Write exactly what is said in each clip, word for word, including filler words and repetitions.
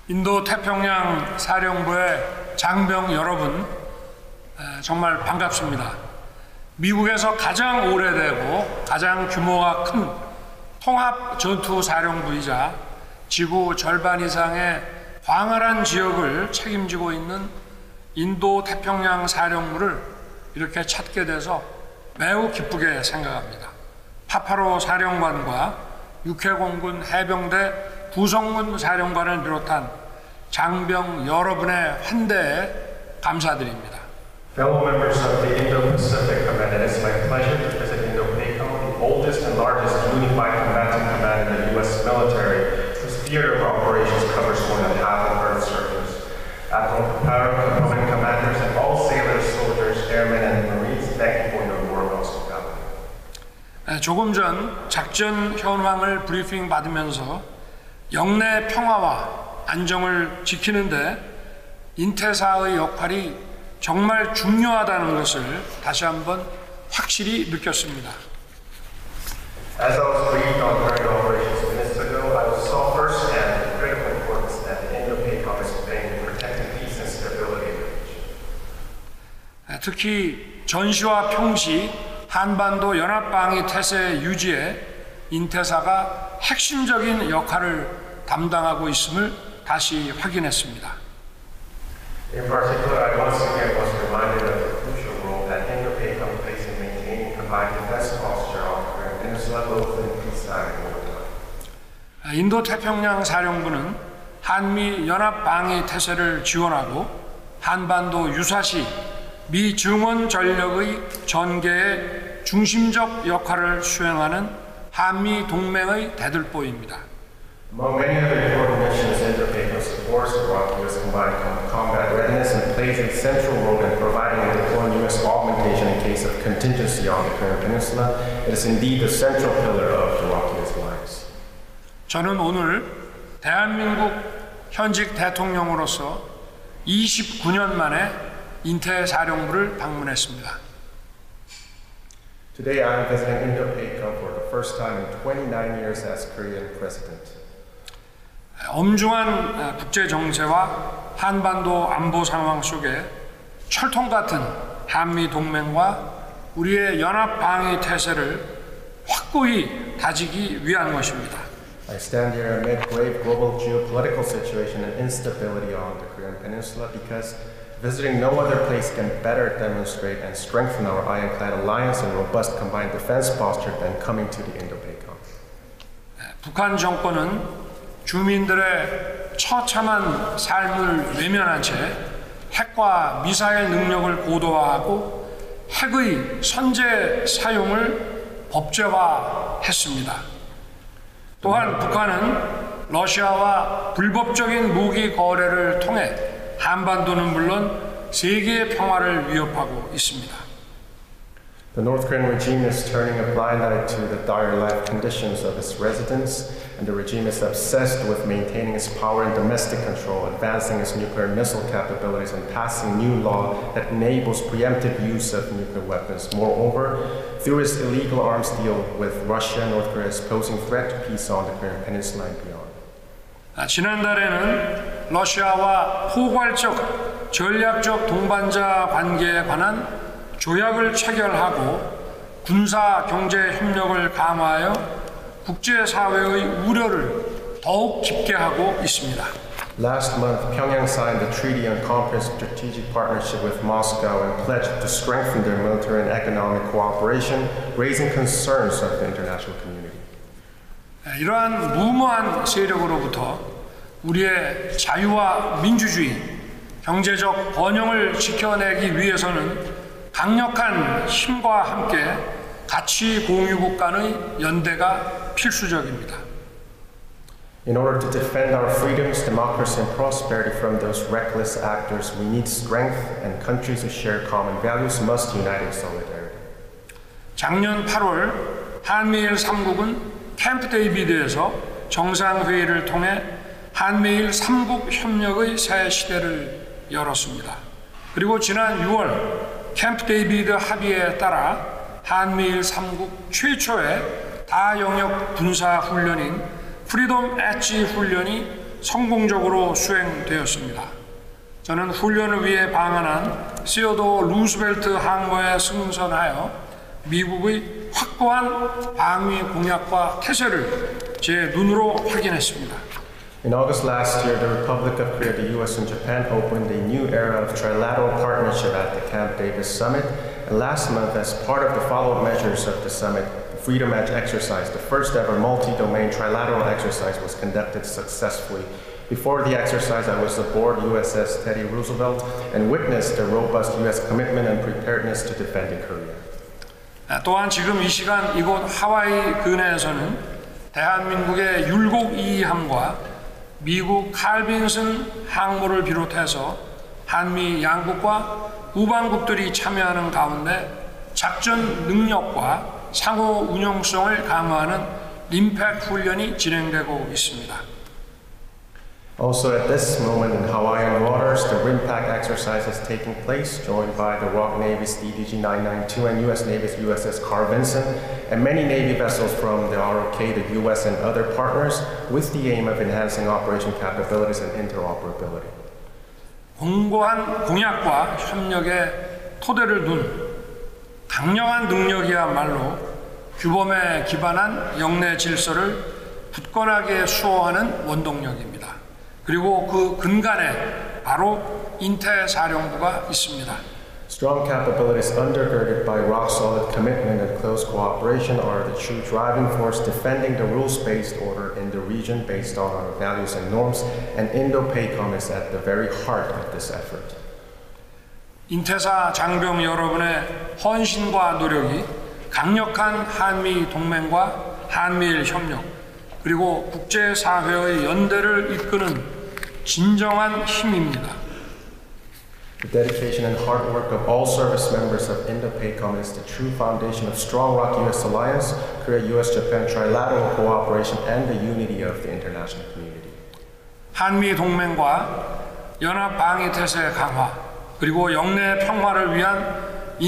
인도 태평양 사령부의 장병 여러분, 정말 반갑습니다. 미국에서 가장 오래되고 가장 규모가 큰 통합 전투 사령부이자 지구 절반 이상의 광활한 지역을 책임지고 있는 인도 태평양 사령부를 이렇게 찾게 돼서 매우 기쁘게 생각합니다. 파파로 사령관과 육해공군 해병대 구성군 사령관을 비롯한 장병 여러분의 환대에 감사드립니다. Fellow members of the Indo-Pacific Command, it is my pleasure to visit Indo-PACOM, the oldest and largest unified combatant command in the U S military, whose theater of operations covers more than half of Earth's surface. Admiral Paparo, component commanders, and all sailors, soldiers, airmen, and Marines, thank you for your warm hospitality. 조금 전 작전 현황을 브리핑 받으면서 영내 평화와 안정을 지키는데 인태사의 역할이 정말 중요하다는 것을 다시 한번 확실히 느꼈습니다. As I was briefed on current operations minutes ago, I saw firsthand the critical importance that Indo-PACOM is playing in protecting peace and stability in the region. 특히 전시와 평시 한반도 연합방위 태세 유지에 인태사가 핵심적인 역할을 담당하고 있음을 다시 확인했습니다. In particular, I once again was reminded of the crucial role that Indo-PACOM plays in maintaining combined defense posture on the Korean Peninsula, both in peacetime and wartime. 인도 태평양 사령부는 한미 연합 방위 태세를 지원하고 한반도 유사시 미 증원 전력의 전개에 중심적 역할을 수행하는 한미 동맹의 대들보입니다. Among many other important missions, Indo-PACOM supports Iraq U S combined combat readiness and plays a central role in providing and deploying U S augmentation in case of contingency on the Korean Peninsula. It is indeed the central pillar of Iraq U S alliance. 저는 오늘 대한민국 현직 대통령으로서 이십구 년 만에 인태사령부를 방문했습니다. Today I am visiting Indo-PACOM for the first time in twenty-nine years as Korean president. 엄중한 국제 정세와 한반도 안보 상황 속에 철통 같은 한미 동맹과 우리의 연합 방위 태세를 확고히 다지기 위한 것입니다. I stand here amid grave global geopolitical situation and instability on the Korean Peninsula because visiting no other place can better demonstrate and strengthen our ironclad alliance and robust combined defense posture than coming to the Indo-PACOM. 북한 정권은 주민들의 처참한 삶을 외면한 채 핵과 미사일 능력을 고도화하고 핵의 선제 사용을 법제화했습니다. 또한 북한은 러시아와 불법적인 무기 거래를 통해 한반도는 물론 세계의 평화를 위협하고 있습니다. The North Korean regime is turning a blind eye to the dire life conditions of its residents, and the regime is obsessed with maintaining its power and domestic control, advancing its nuclear missile capabilities, and passing new law that enables preemptive use of nuclear weapons. Moreover, through its illegal arms deal with Russia, North Korea is posing threat to peace on the Korean Peninsula and beyond. 아, 지난달에는 러시아와 포괄적 전략적 동반자 관계에 관한 조약을 체결하고 군사 경제 협력을 강화하여 국제사회의 우려를 더욱 깊게 하고 있습니다. Last month, Pyongyang signed the Treaty on Comprehensive Strategic Partnership with Moscow and pledged to strengthen their military and economic cooperation, raising concerns of the international community. 이러한 무모한 세력으로부터 우리의 자유와 민주주의, 경제적 번영을 지켜내기 위해서는 강력한 힘과 함께 가치 공유국 간의 연대가 필수적입니다. In order to defend our freedoms, democracy, and prosperity from those reckless actors, we need strength, and countries who share common values must unite in solidarity. 작년 팔월 한미일 삼국은 캠프 데이비드에서 정상회의를 통해 한미일 삼국 협력의 새 시대를 열었습니다. 그리고 지난 유월 캠프 데이비드 합의에 따라 한미일 삼국 최초의 다영역 군사 훈련인 프리덤 엣지 훈련이 성공적으로 수행되었습니다. 저는 훈련을 위해 방한한 시어도어 루스벨트 항모에 승선하여 미국의 확고한 방위 공약과 태세를 제 눈으로 확인했습니다. In August last year, the Republic of Korea, the U S, and Japan opened a new era of trilateral partnership at the Camp Davis Summit. And last month, as part of the follow-up measures of the summit, the Freedom Edge exercise, the first ever multi-domain trilateral exercise, was conducted successfully. Before the exercise, I was aboard U S S Teddy Roosevelt and witnessed the robust U S commitment and preparedness to defending Korea. 또한 지금 이 시간 이곳 하와이 근해에서는 대한민국의 율곡 이 함과 미국 칼빈슨 항모를 비롯해서 한미 양국과 우방국들이 참여하는 가운데 작전 능력과 상호 운용성을 강화하는 임팩트 훈련이 진행되고 있습니다. Also at this moment in Hawaiian waters, the RIMPAC exercise is taking place, joined by the R O C Navy's D D G nine ninety-two and U S Navy's U S S Carl Vinson, and many Navy vessels from the R O K, the U S, and other partners, with the aim of enhancing operation capabilities and interoperability. 공고한 공약과 협력의 토대를 둔 강력한 능력이야말로 규범에 기반한 영내 질서를 굳건하게 수호하는 원동력입니다. 그리고 그 근간에 바로 인태사령부가 있습니다. Strong capabilities undergirded by rock-solid commitment and close cooperation are the true driving force defending the rules-based order in the region based on our values and norms, and Indo-PACOM is at the very heart of this effort. 인태사 장병 여러분의 헌신과 노력이 강력한 한미 동맹과 한미일 협력 그리고 국제사회의 연대를 이끄는 진정한 힘입니다. The dedication and hard work of all service members of Indo-PACOM is the true foundation of strong R O C U S alliance, Korea-U S-Japan trilateral cooperation, and the unity of the international community. 한미 동맹과 연합 방위 태세 강화 그리고 영내 평화를 위한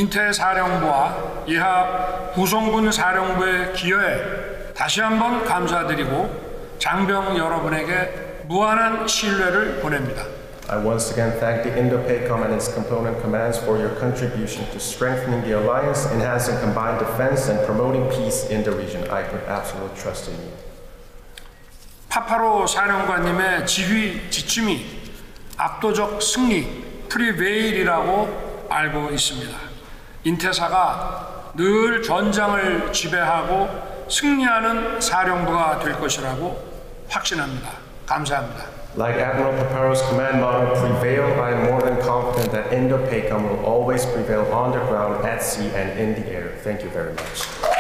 인태사령부와 이하 구성군 사령부의 기여에 다시 한번 감사드리고 장병 여러분에게 무한한 신뢰를 보냅니다. I once again thank the Indo-PACOM and its component commands for your contribution to strengthening the alliance, enhancing combined defense, and promoting peace in the region. I put absolute trust in you. 파파로 사령관님의 지휘 지침이 압도적 승리, 프리베일이라고 알고 있습니다. 인태사가 늘 전장을 지배하고 승리하는 사령부가 될 것이라고 확신합니다. 감사합니다. Like Admiral Paparo's command motto, prevail, I am more than confident that Indo-PACOM will always prevail on the ground, at sea, and in the air. Thank you very much.